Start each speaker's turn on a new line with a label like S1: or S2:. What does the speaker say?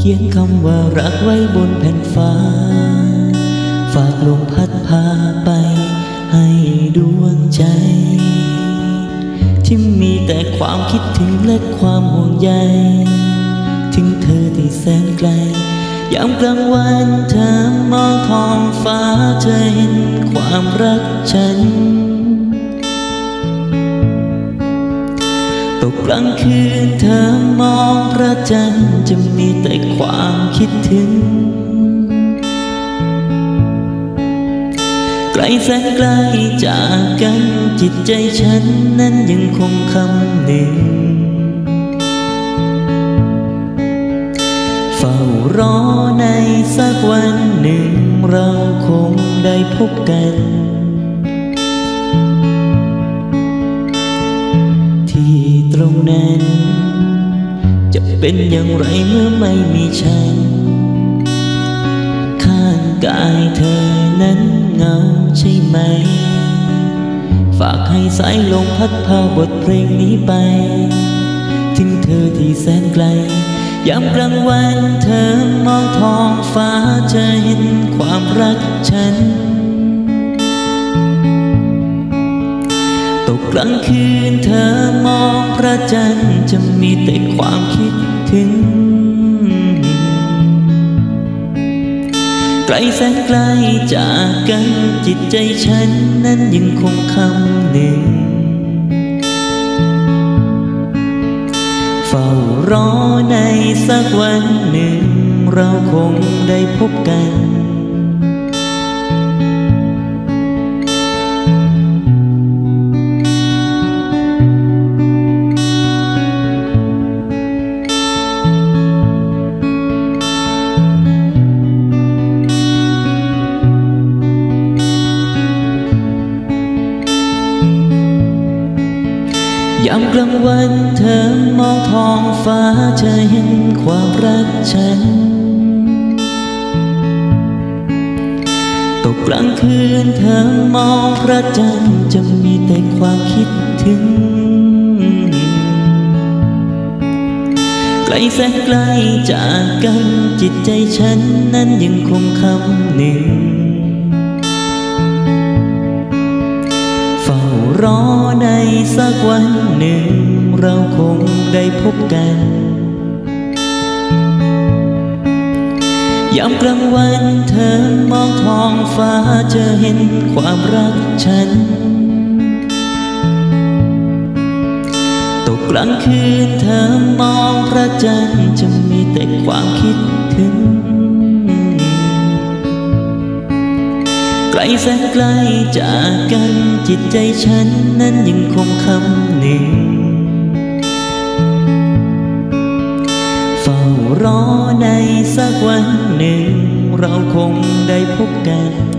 S1: ขียนคำว่ารักไว้บนแผ่นฟ้าฝากลมพัดพาไปให้ดวงใจที่มีแต่ความคิดถึงและความห่วงใยถึงเธอที่แสนไกลยามกลางวันเธอมองท้องฟ้าเธอเห็นความรักฉันตกกลางคืนเธอมองพระจันทร์จะมีแต่ความคิดถึงไกลแสนไกลจากกันจิตใจฉันนั้นยังคงคำหนึ่งเฝ้ารอในสักวันหนึ่งเราคงได้พบกันที่ตรงนั้นจะเป็นอย่างไรเมื่อไม่มีฉันข้างกายเธอนั้นเงาใช่ไหมฝากให้สายลมพัดพาบทเพลงนี้ไปถึงเธอที่แสนไกลยามกลางวันเธอมองท้องฟ้าจะเห็นความรักฉันตกกลางคืนเธอมองพระจันทร์จะมีแต่ความคิดถึงไกลแสนไกลจากกันจิตใจฉันนั้นยังคงคำหนึ่งเฝ้ารอในสักวันหนึ่งเราคงได้พบกันยามกลางวันเธอมองท้องฟ้าจะเห็นความรักฉันตกกลางคืนเธอมองพระจันทร์จะมีแต่ความคิดถึงไกลแสนไกลจากกันจิตใจฉันนั้นยังคงคำหนึ่งเฝ้ารอในสักวันหนึ่งเราคงได้พบกันยามกลางวันเธอมองท้องฟ้าจะเห็นความรักฉันตกกลางคืนเธอมองพระจันทร์จะมีแต่ความคิดถึงไกลแสนไกลจากกันจิตใจฉันนั้นยังคงคำหนึ่งเฝ้ารอในสักวันหนึ่งเราคงได้พบกัน